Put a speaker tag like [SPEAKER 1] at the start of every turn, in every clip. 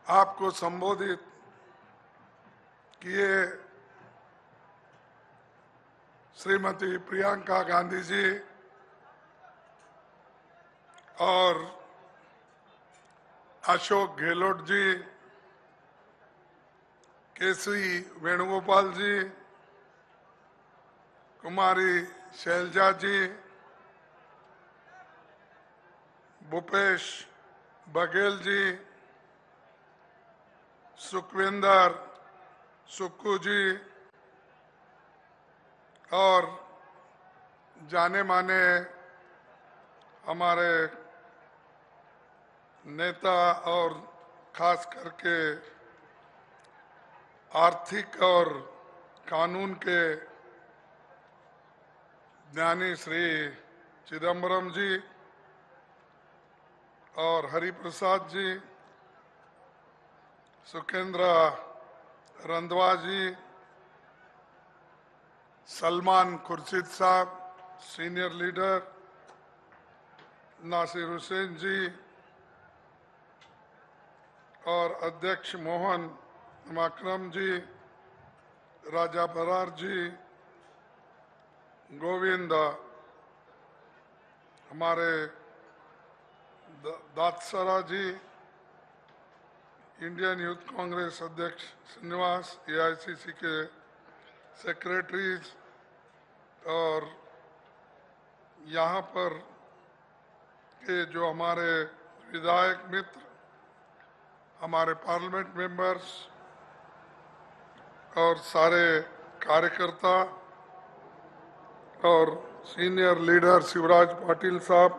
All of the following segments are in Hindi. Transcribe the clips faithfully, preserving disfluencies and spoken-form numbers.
[SPEAKER 1] आपको संबोधित किए श्रीमती प्रियंका गांधी जी और अशोक गहलोत जी, केसी वेणुगोपाल जी, कुमारी शैलजा जी, भूपेश बघेल जी, सुखविंदर सुक्कू जी और जाने माने हमारे नेता और खास करके आर्थिक और कानून के ज्ञानी श्री चिदम्बरम जी और हरिप्रसाद जी, सुखेंद्र रंधवा जी, सलमान खुर्शीद साहब सीनियर लीडर, नासिर हुसैन जी और अध्यक्ष मोहन माकरम जी, राजा बरार जी, गोविंद हमारे Dotasra ji, Indian youth congress अध्यक्ष श्रीनिवास, एआईसीसी के सेक्रेटरीज और यहाँ पर के जो हमारे विधायक मित्र, हमारे पार्लियामेंट मेंबर्स और सारे कार्यकर्ता और सीनियर लीडर शिवराज पाटिल साहब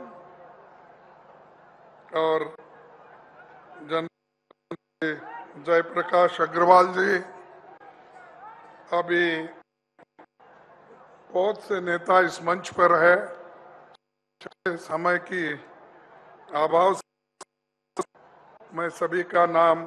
[SPEAKER 1] और जन जयप्रकाश अग्रवाल जी, अभी बहुत से नेता इस मंच पर है। समय की अभाव से मैं सभी का नाम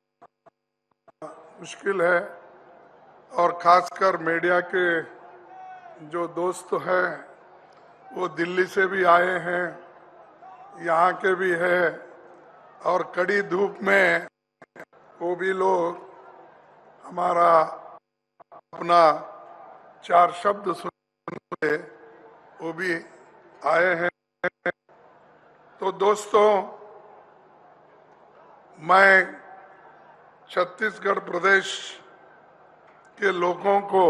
[SPEAKER 1] मुश्किल है और खासकर मीडिया के जो दोस्त हैं वो दिल्ली से भी आए हैं, यहाँ के भी है और कड़ी धूप में वो भी लोग हमारा अपना चार शब्द सुनने वो भी आए हैं। तो दोस्तों, मैं छत्तीसगढ़ प्रदेश के लोगों को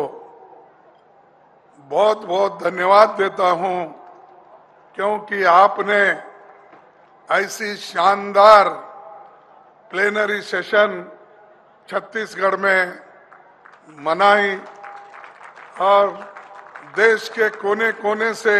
[SPEAKER 1] बहुत बहुत धन्यवाद देता हूं, क्योंकि आपने ऐसी शानदार प्लेनरी सेशन छत्तीसगढ़ में मनाई और देश के कोने कोने से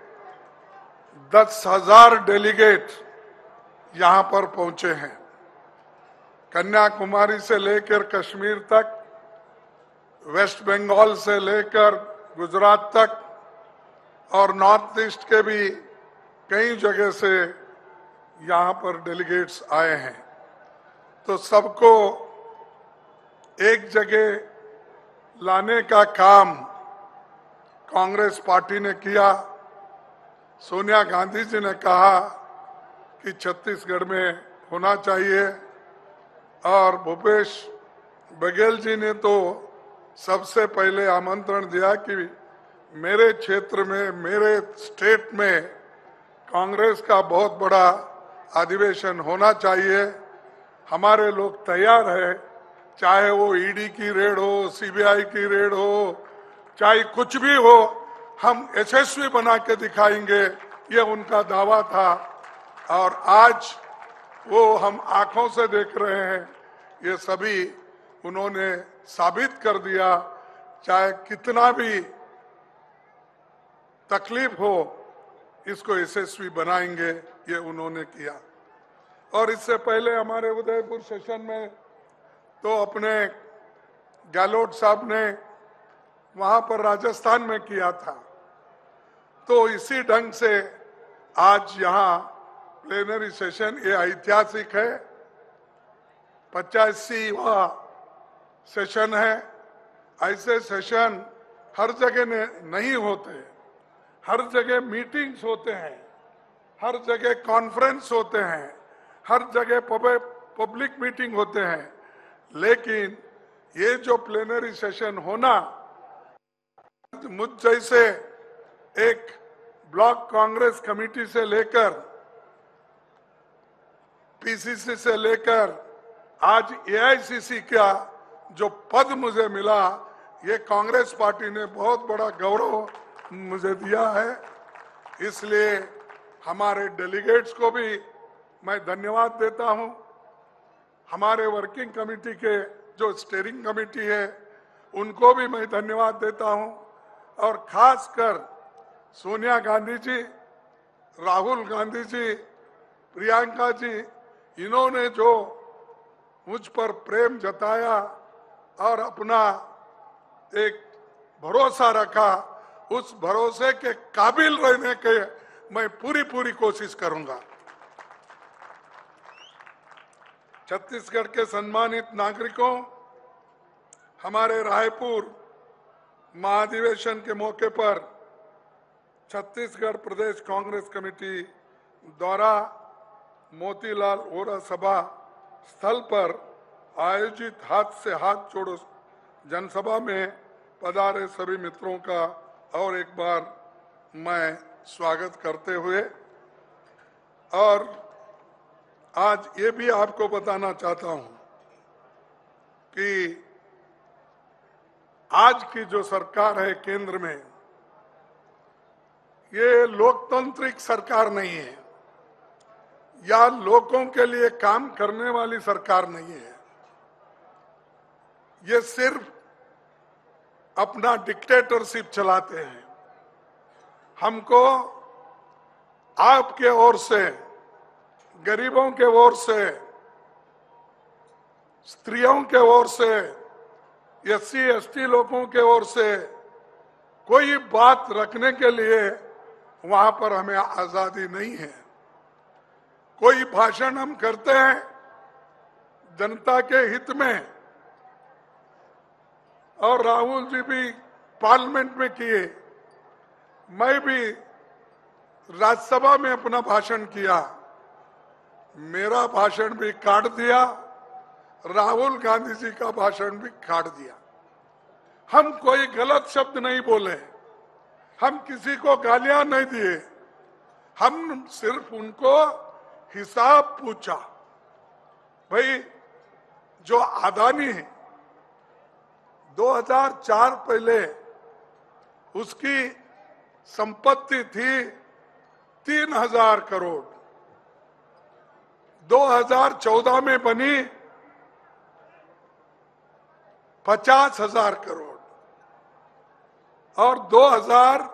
[SPEAKER 1] दस हजार डेलीगेट यहाँ पर पहुंचे हैं। कन्याकुमारी से लेकर कश्मीर तक, वेस्ट बंगाल से लेकर गुजरात तक और नॉर्थ ईस्ट के भी कई जगह से यहाँ पर डेलीगेट्स आए हैं। तो सबको एक जगह लाने का काम कांग्रेस पार्टी ने किया। सोनिया गांधी जी ने कहा कि छत्तीसगढ़ में होना चाहिए और भूपेश बघेल जी ने तो सबसे पहले आमंत्रण दिया कि मेरे क्षेत्र में, मेरे स्टेट में कांग्रेस का बहुत बड़ा अधिवेशन होना चाहिए। हमारे लोग तैयार है, चाहे वो ईडी की रेड हो, सीबीआई की रेड हो, चाहे कुछ भी हो, हम यशस्वी बना के दिखाएंगे, ये उनका दावा था। और आज वो हम आंखों से देख रहे हैं, ये सभी उन्होंने साबित कर दिया। चाहे कितना भी तकलीफ हो, इसको यशस्वी बनाएंगे, ये उन्होंने किया। और इससे पहले हमारे उदयपुर सेशन में तो अपने गहलोत साहब ने वहां पर राजस्थान में किया था। तो इसी ढंग से आज यहाँ प्लेनरी सेशन ये ऐतिहासिक है, पचासीवा सेशन है। ऐसे सेशन हर जगह नहीं होते, हर जगह मीटिंग्स होते हैं, हर जगह कॉन्फ्रेंस होते हैं, हर जगह पब्लिक मीटिंग होते हैं, लेकिन ये जो प्लेनरी सेशन होना, मुझ जैसे एक ब्लॉक कांग्रेस कमेटी से लेकर पीसीसी से लेकर आज एआईसीसी का जो पद मुझे मिला, ये कांग्रेस पार्टी ने बहुत बड़ा गौरव मुझे दिया है। इसलिए हमारे डेलीगेट्स को भी मैं धन्यवाद देता हूं। हमारे वर्किंग कमेटी के जो स्टीयरिंग कमेटी है उनको भी मैं धन्यवाद देता हूं, और खासकर सोनिया गांधी जी, राहुल गांधी जी, प्रियंका जी, इन्होंने जो मुझ पर प्रेम जताया और अपना एक भरोसा रखा, उस भरोसे के काबिल रहने के मैं पूरी पूरी कोशिश करूंगा। छत्तीसगढ़ के सम्मानित नागरिकों, हमारे रायपुर महाधिवेशन के मौके पर छत्तीसगढ़ प्रदेश कांग्रेस कमेटी द्वारा मोतीलाल वोरा सभा स्थल पर आयोजित हाथ से हाथ जोड़ो जनसभा में पधारे सभी मित्रों का और एक बार मैं स्वागत करते हुए, और आज ये भी आपको बताना चाहता हूं कि आज की जो सरकार है केंद्र में, ये लोकतांत्रिक सरकार नहीं है या लोगों के लिए काम करने वाली सरकार नहीं है। ये सिर्फ अपना डिक्टेटरशिप चलाते हैं। हमको आपके ओर से, गरीबों के ओर से, स्त्रियों के ओर से, एससी एसटी लोगों के ओर से कोई बात रखने के लिए वहां पर हमें आजादी नहीं है। कोई भाषण हम करते हैं जनता के हित में, और राहुल जी भी पार्लियामेंट में किए, मैं भी राज्यसभा में अपना भाषण किया, मेरा भाषण भी काट दिया, राहुल गांधी जी का भाषण भी काट दिया। हम कोई गलत शब्द नहीं बोले, हम किसी को गालियां नहीं दिए, हम सिर्फ उनको हिसाब पूछा। भाई, जो अदानी है दो हज़ार चार पहले उसकी संपत्ति थी तीन हजार करोड़, दो हज़ार चौदह में बनी पचास हजार करोड़, और दो हज़ार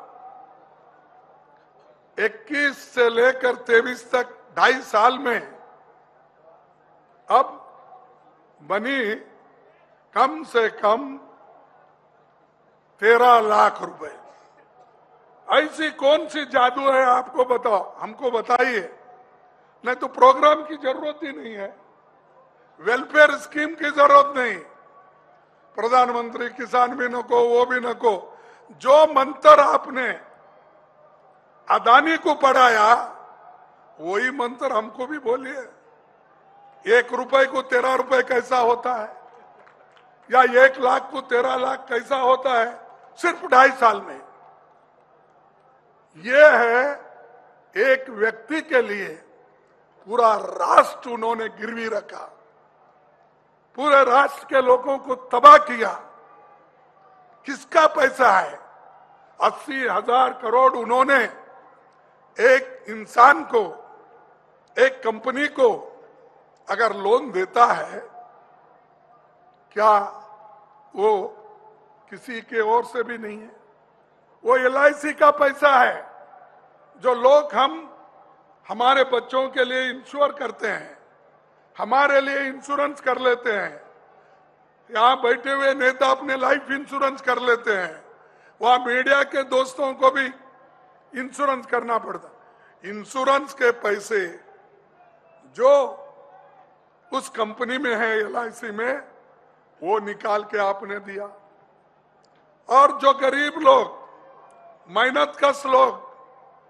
[SPEAKER 1] इक्कीस से लेकर तेईस तक ढाई साल में अब बनी कम से कम तेरह लाख रुपए। ऐसी कौन सी जादू है, आपको बताओ, हमको बताइए। नहीं तो प्रोग्राम की जरूरत ही नहीं है, वेलफेयर स्कीम की जरूरत नहीं, प्रधानमंत्री किसान भी न को, वो भी न को। जो मंत्र आपने अदानी को पढ़ाया, वही मंत्र हमको भी बोलिए। एक रुपए को तेरह रुपए कैसा होता है, या एक लाख को तेरह लाख कैसा होता है, सिर्फ ढाई साल में। यह है एक व्यक्ति के लिए पूरा राष्ट्र उन्होंने गिरवी रखा, पूरे राष्ट्र के लोगों को तबाह किया। किसका पैसा है? अस्सी हजार करोड़ उन्होंने एक इंसान को, एक कंपनी को अगर लोन देता है, क्या वो किसी के ओर से भी नहीं है? वो एल आई सी का पैसा है, जो लोग हम हमारे बच्चों के लिए इंश्योर करते हैं, हमारे लिए इंश्योरेंस कर लेते हैं। यहाँ बैठे हुए नेता अपने लाइफ इंश्योरेंस कर लेते हैं, वहां मीडिया के दोस्तों को भी इंश्योरेंस करना पड़ता। इंश्योरेंस के पैसे जो उस कंपनी में है, एल आई सी में, वो निकाल के आपने दिया। और जो गरीब लोग, मेहनतकश लोग,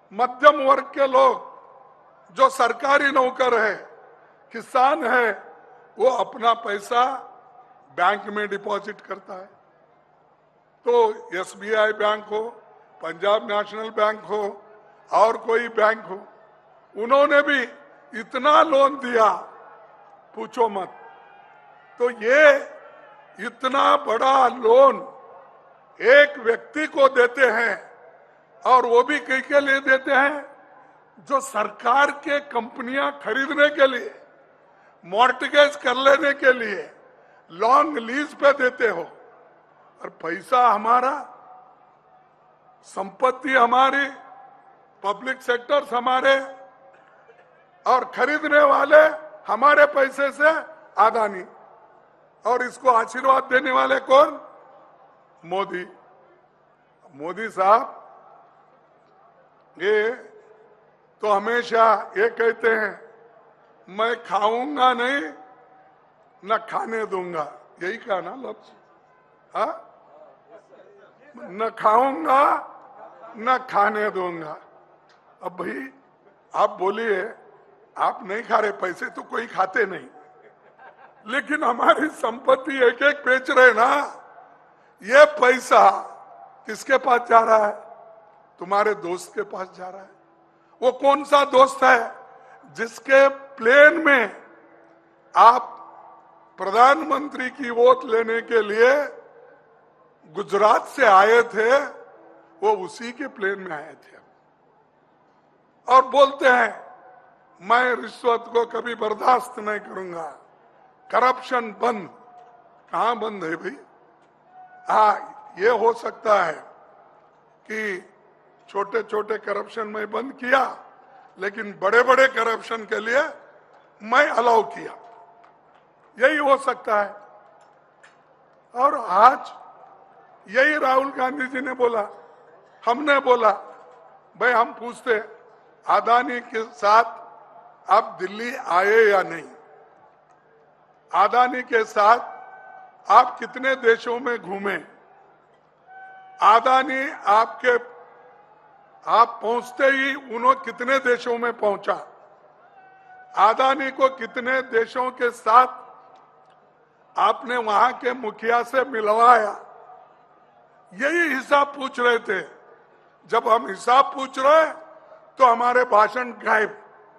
[SPEAKER 1] मध्यम वर्ग के लोग, जो सरकारी नौकर है, किसान है, वो अपना पैसा बैंक में डिपॉजिट करता है। तो एस बी आई बैंक हो, पंजाब नेशनल बैंक हो और कोई बैंक हो, उन्होंने भी इतना लोन दिया पूछो मत। तो ये इतना बड़ा लोन एक व्यक्ति को देते हैं, और वो भी कई के लिए देते हैं जो सरकार के कंपनियां खरीदने के लिए, मॉर्टगेज कर लेने के लिए लॉन्ग लीज पे देते हो, और पैसा हमारा, संपत्ति हमारी, पब्लिक सेक्टर्स हमारे, और खरीदने वाले हमारे पैसे से अदानी, और इसको आशीर्वाद देने वाले कौन? मोदी। मोदी साहब ये तो हमेशा ये कहते हैं, मैं खाऊंगा नहीं न खाने दूंगा, यही कहा ना लफ्ज, हाँ? न खाऊंगा न खाने दूंगा। अब भाई आप बोलिए, आप नहीं खा रहे, पैसे तो कोई खाते नहीं, लेकिन हमारी संपत्ति एक एक बेच रहे ना, ये पैसा किसके पास जा रहा है? तुम्हारे दोस्त के पास जा रहा है। वो कौन सा दोस्त है जिसके प्लेन में आप प्रधानमंत्री की वोट लेने के लिए गुजरात से आए थे? वो उसी के प्लेन में आए थे, और बोलते हैं मैं रिश्वत को कभी बर्दाश्त नहीं करूंगा, करप्शन बंद। कहां बंद है भाई? हाँ, ये हो सकता है कि छोटे छोटे करप्शन में बंद किया, लेकिन बड़े बड़े करप्शन के लिए मैं अलाउ किया, यही हो सकता है। और आज यही राहुल गांधी जी ने बोला, हमने बोला, भाई हम पूछते अदानी के साथ आप दिल्ली आए या नहीं, अदानी के साथ आप कितने देशों में घूमे, अदानी आपके आप पहुंचते ही उन्होंने कितने देशों में पहुंचा, अदानी को कितने देशों के साथ आपने वहां के मुखिया से मिलवाया, यही हिसाब पूछ रहे थे। जब हम हिसाब पूछ रहे तो हमारे भाषण गायब,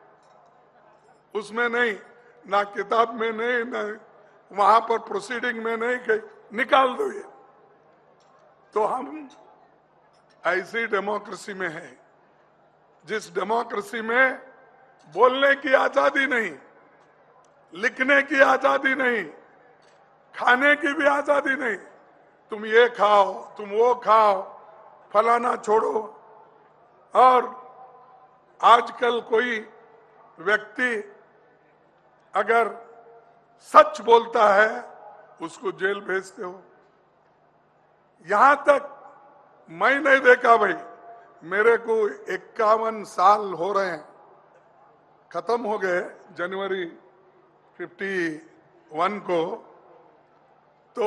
[SPEAKER 1] उसमें नहीं, ना किताब में नहीं, ना वहां पर प्रोसीडिंग में नहीं, कहीं निकाल दो ये। तो हम ऐसी डेमोक्रेसी में है जिस डेमोक्रेसी में बोलने की आजादी नहीं, लिखने की आजादी नहीं, खाने की भी आजादी नहीं। तुम ये खाओ, तुम वो खाओ, फलाना छोड़ो। और आजकल कोई व्यक्ति अगर सच बोलता है उसको जेल भेजते हो। यहां तक मैं नहीं देखा भाई, मेरे को इक्यावन साल हो रहे हैं, खत्म हो गए जनवरी इक्यावन को। तो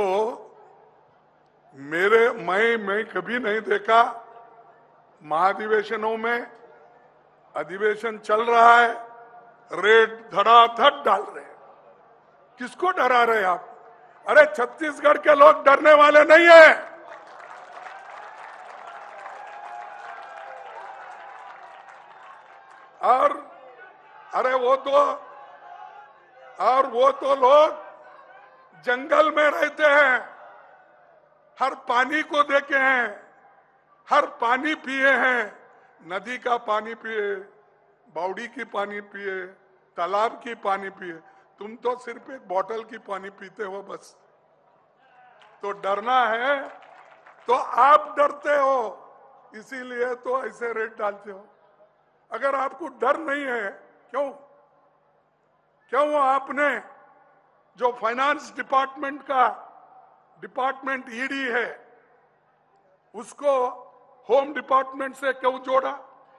[SPEAKER 1] मेरे मैं मैं कभी नहीं देखा महाधिवेशनों में, अधिवेशन चल रहा है, रेड धड़ाधड़ डाल रहे हैं। किसको डरा रहे आप? अरे छत्तीसगढ़ के लोग डरने वाले नहीं है। और अरे वो तो और वो तो लोग जंगल में रहते हैं, हर पानी को देखे हैं, हर पानी पिए हैं, नदी का पानी पिए, बावड़ी की पानी पिए, तालाब की पानी पिए। तुम तो सिर्फ एक बोतल की पानी पीते हो बस। तो डरना है तो आप डरते हो, इसीलिए तो ऐसे रेट डालते हो। अगर आपको डर नहीं है, क्यों क्यों आपने जो फाइनेंस डिपार्टमेंट का डिपार्टमेंट ईडी है उसको होम डिपार्टमेंट से क्यों जोड़ा?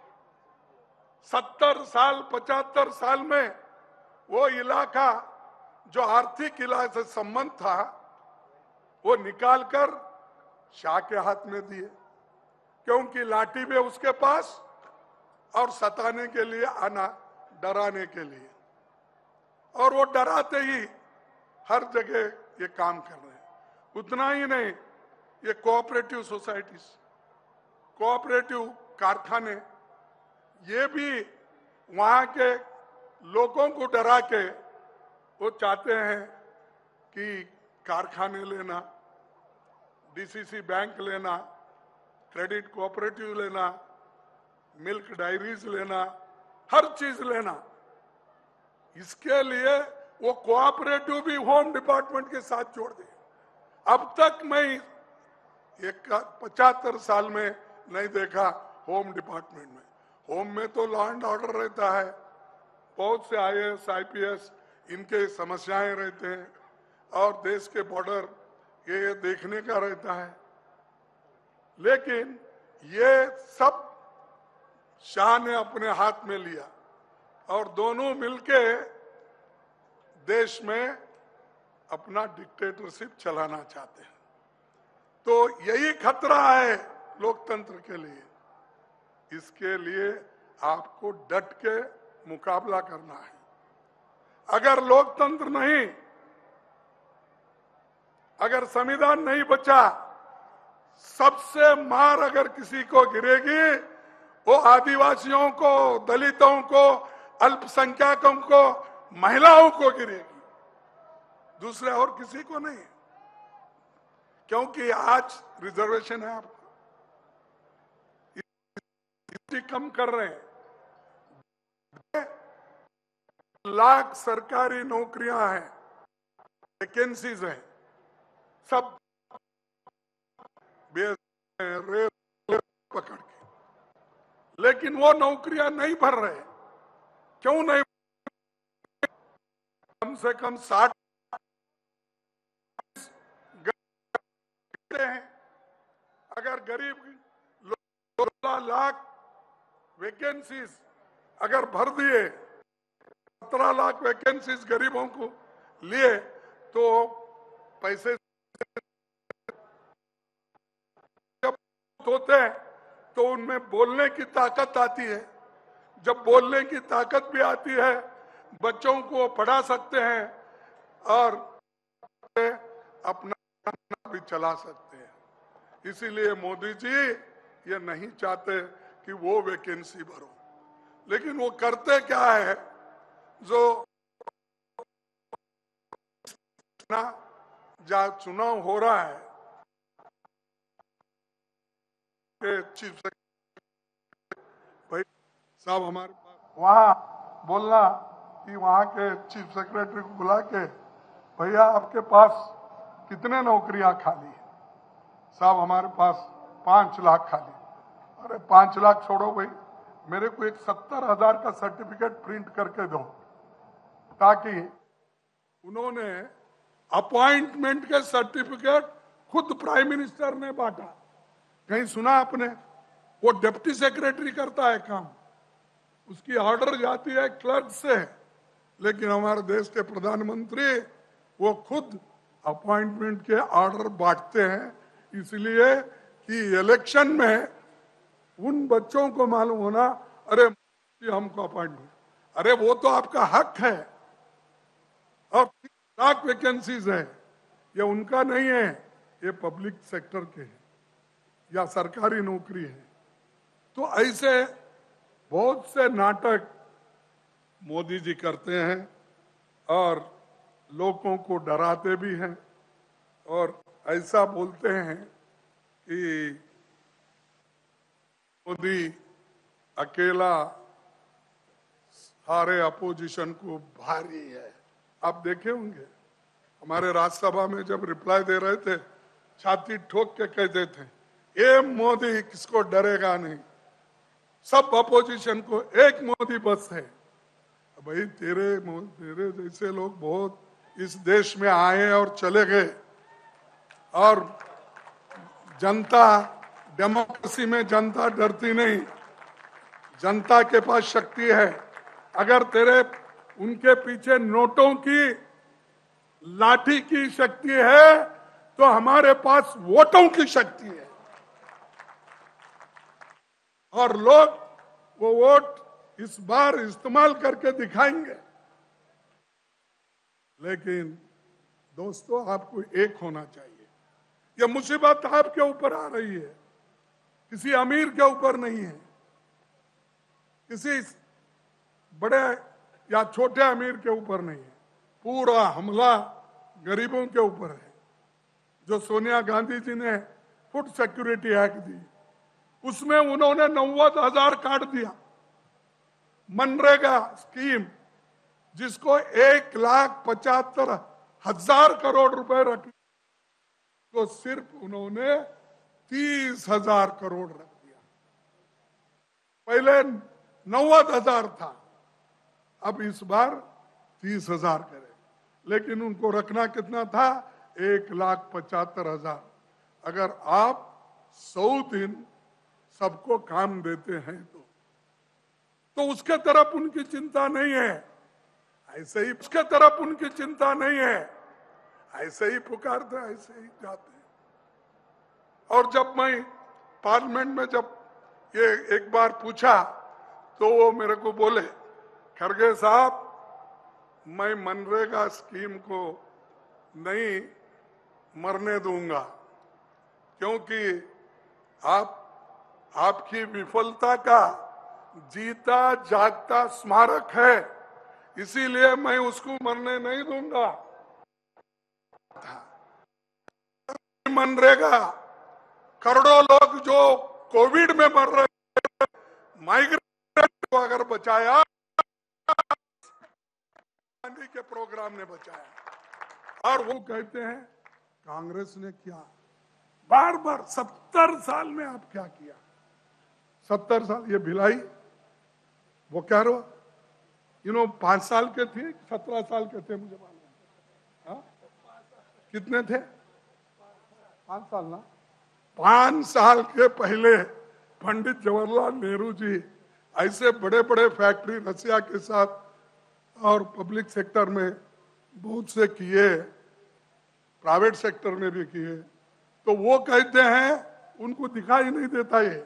[SPEAKER 1] सत्तर साल पचहत्तर साल में वो इलाका जो आर्थिक इलाके से संबंध था वो निकालकर शाह के हाथ में दिए, क्योंकि लाठी भी उसके पास और सताने के लिए आना, डराने के लिए। और वो डराते ही हर जगह ये काम कर रहे हैं। उतना ही नहीं, ये कोऑपरेटिव सोसाइटीज, कोऑपरेटिव कारखाने, ये भी वहां के लोगों को डरा के वो चाहते हैं कि कारखाने लेना, डीसीसी बैंक लेना, क्रेडिट कोऑपरेटिव लेना, मिल्क डायरीज लेना, हर चीज लेना। इसके लिए वो कोऑपरेटिव भी होम डिपार्टमेंट के साथ जोड़ दिए। अब तक मैं एक पचहत्तर साल में नहीं देखा होम डिपार्टमेंट में। होम में तो लॉ एंड ऑर्डर रहता है, बहुत से आईएएस आईपीएस इनके समस्याएं रहते हैं, और देश के बॉर्डर ये देखने का रहता है। लेकिन ये सब शाह ने अपने हाथ में लिया और दोनों मिलके देश में अपना डिक्टेटरशिप चलाना चाहते हैं। तो यही खतरा है लोकतंत्र के लिए। इसके लिए आपको डट के मुकाबला करना है। अगर लोकतंत्र नहीं, अगर संविधान नहीं बचा, सबसे मार अगर किसी को गिरेगी वो आदिवासियों को, दलितों को, अल्पसंख्यकों को, महिलाओं को गिरेगी, दूसरे और किसी को नहीं। क्योंकि आज रिजर्वेशन है आपका, इतनी कम कर रहे हैं। लाख सरकारी नौकरियां हैं, वैकेंसीज हैं, सब रेल पकड़ के, लेकिन वो नौकरियां नहीं भर रहे। क्यों नहीं? कम से कम साठ हैं। अगर गरीब सोलह लाख वैकेंसीज अगर भर दिए, सत्रह लाख वैकेंसीज गरीबों को लिए, तो पैसे जब होते हैं तो उनमें बोलने की ताकत आती है। जब बोलने की ताकत भी आती है, बच्चों को पढ़ा सकते हैं और अपना भी चला सकते हैं। इसीलिए मोदी जी ये नहीं चाहते कि वो वैकेंसी भरो, लेकिन वो करते क्या है, जो ना जहाँ चुनाव हो रहा है, चीफ सेक्रेटरी भाई साहब हमारे पास वहाँ बोलना कि वहाँ के चीफ सेक्रेटरी को बुला के, भैया आपके पास कितने नौकरियां खाली है? साहब हमारे पास पांच लाख खाली। अरे पांच लाख छोड़ो भाई, मेरे को एक सत्तर हजार का सर्टिफिकेट प्रिंट करके दो, ताकि उन्होंने अपॉइंटमेंट के सर्टिफिकेट खुद प्राइम मिनिस्टर ने बांटा। कहीं सुना आपने? वो डिप्टी सेक्रेटरी करता है काम, उसकी ऑर्डर जाती है क्लर्क से, लेकिन हमारे देश के प्रधानमंत्री वो खुद अपॉइंटमेंट के ऑर्डर बांटते हैं, इसलिए कि इलेक्शन में उन बच्चों को मालूम होना, अरे हमको अपॉइंटमेंट, अरे वो तो आपका हक है। और लाख वैकेंसीज है, ये उनका नहीं है, ये पब्लिक सेक्टर के हैं या सरकारी नौकरी है। तो ऐसे बहुत से नाटक मोदी जी करते हैं और लोगों को डराते भी हैं, और ऐसा बोलते हैं कि मोदी अकेला सारे अपोजिशन को भारी है। आप देखे होंगे हमारे राज्यसभा में जब रिप्लाई दे रहे थे, छाती ठोक के कहते थे, ये मोदी किसको डरेगा नहीं, सब अपोजिशन को एक मोदी बस है। भाई तेरे तेरे जैसे लोग बहुत इस देश में आए और चले गए, और जनता, डेमोक्रेसी में जनता डरती नहीं, जनता के पास शक्ति है। अगर तेरे उनके पीछे नोटों की लाठी की शक्ति है, तो हमारे पास वोटों की शक्ति है, और लोग वो वोट इस बार इस्तेमाल करके दिखाएंगे। लेकिन दोस्तों, आपको एक होना चाहिए। यह मुसीबत आपके ऊपर आ रही है, किसी अमीर के ऊपर नहीं है, किसी बड़े या छोटे अमीर के ऊपर नहीं है। पूरा हमला गरीबों के ऊपर है। जो सोनिया गांधी जी ने फूड सिक्योरिटी एक्ट दी, उसमें उन्होंने नव्वद हजार काट दिया। मनरेगा स्कीम, जिसको एक लाख पचहत्तर हजार करोड़ रुपए रख, तो सिर्फ उन्होंने तीस हजार करोड़ रख दिया। पहले नव्वद हजार था, अब इस बार तीस हजार करे, लेकिन उनको रखना कितना था? एक लाख पचहत्तर हजार। अगर आप सौ दिन सबको काम देते हैं तो तो उसके तरफ उनकी चिंता नहीं है। ऐसे ही उसके तरफ उनकी चिंता नहीं है, ऐसे ही पुकारते, ऐसे ही जाते हैं। और जब मैं पार्लियामेंट में जब ये एक बार पूछा तो वो मेरे को बोले, खड़गे साहब, मैं मनरेगा स्कीम को नहीं मरने दूंगा, क्योंकि आप आपकी विफलता का जीता जागता स्मारक है, इसीलिए मैं उसको मरने नहीं दूंगा। मनरेगा, करोड़ों लोग जो कोविड में मर रहे, माइग्रेट को अगर बचाया, गांधी के प्रोग्राम ने बचाया। और वो कहते हैं कांग्रेस ने क्या, बार बार सत्तर साल में आप क्या किया? सत्तर साल ये भिलाई, वो कह रहा, यू नो पांच साल के थे, सत्रह साल के थे, मुझे मालूम है। कितने थे? पांच साल ना। पांच साल के पहले पंडित जवाहरलाल नेहरू जी ऐसे बड़े बड़े फैक्ट्री रसिया के साथ और पब्लिक सेक्टर में बहुत से किए, प्राइवेट सेक्टर में भी किए, तो वो कहते हैं उनको दिखाई नहीं देता ये।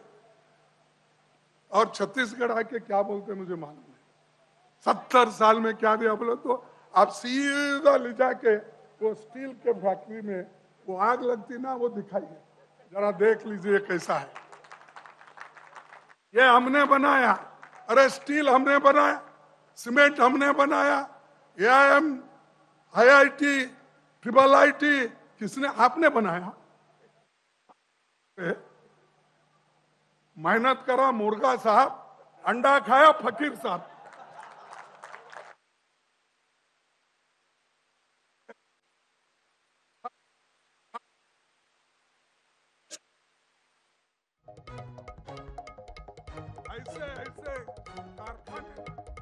[SPEAKER 1] और छत्तीसगढ़ आके क्या बोलते मुझे मालूम है, सत्तर साल में क्या दिया बोले तो आप सीधा ले जाके वो स्टील के फैक्ट्री में वो आग लगती ना, वो दिखाइए, जरा देख लीजिए कैसा है। ये हमने बनाया, अरे स्टील हमने बनाया, सीमेंट हमने बनाया, A I M I I T triple I T किसने? आपने बनाया। मेहनत करा मुर्गा साहब, अंडा खाया फकीर साहब। ऐसे ऐसे कारखाने,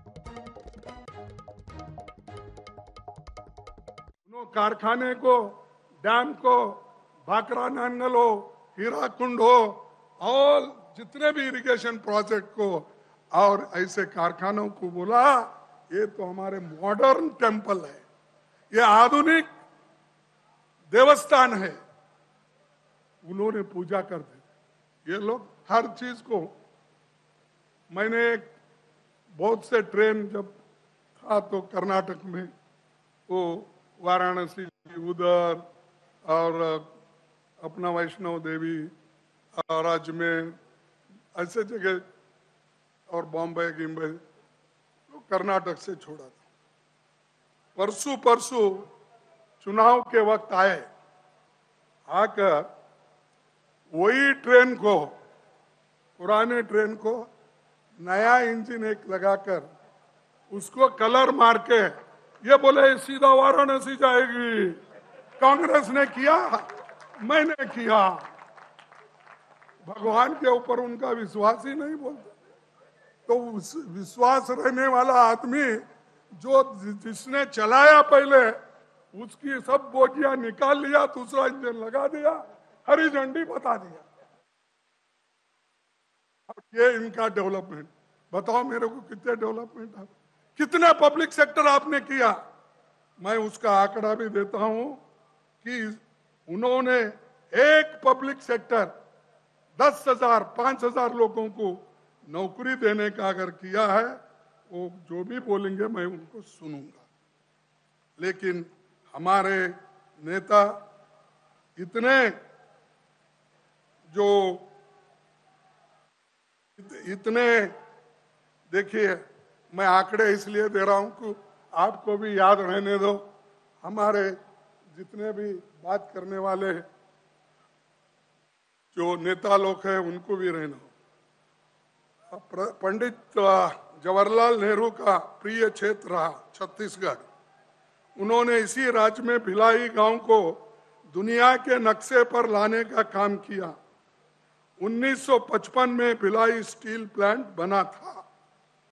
[SPEAKER 1] कारखाने को, डैम को, भाकरा नांगल हो, हीराकुंड हो, और जितने भी इरिगेशन प्रोजेक्ट को, और ऐसे कारखानों को बोला ये तो हमारे मॉडर्न टेम्पल है, ये आधुनिक देवस्थान है। उन्होंने पूजा करते ये लोग हर चीज को। मैंने बहुत से ट्रेन जब था तो कर्नाटक में वो वाराणसी उधर और अपना वैष्णव देवी और अजमेर ऐसे जगह और बॉम्बे गिम्बे तो कर्नाटक से छोड़ा था। परसों परसों चुनाव के वक्त आए, आकर वही ट्रेन को, पुराने ट्रेन को नया इंजन एक लगाकर उसको कलर मार के ये बोले सीधा वाराणसी जाएगी। कांग्रेस ने किया, मैंने किया। भगवान के ऊपर उनका विश्वास ही नहीं बोलता। तो उस विश्वास रहने वाला आदमी जो जिसने चलाया पहले, उसकी सब बोगियां निकाल लिया, दूसरा इंजन लगा दिया, हरी झंडी बता दिया। अब ये इनका डेवलपमेंट, बताओ मेरे को कितने डेवलपमेंट आप, कितने पब्लिक सेक्टर आपने किया? मैं उसका आंकड़ा भी देता हूं कि उन्होंने एक पब्लिक सेक्टर दस हजार पांच हजार लोगों को नौकरी देने का अगर किया है, वो जो भी बोलेंगे मैं उनको सुनूंगा। लेकिन हमारे नेता इतने जो इत, इतने देखिए, मैं आंकड़े इसलिए दे रहा हूं कि आपको भी याद रहने दो, हमारे जितने भी बात करने वाले जो नेता लोग हैं उनको भी रहना हो। पंडित जवाहरलाल नेहरू का प्रिय क्षेत्र रहा छत्तीसगढ़। उन्होंने इसी राज्य में भिलाई गांव को दुनिया के नक्शे पर लाने का काम किया। उन्नीस सौ पचपन में भिलाई स्टील प्लांट बना था।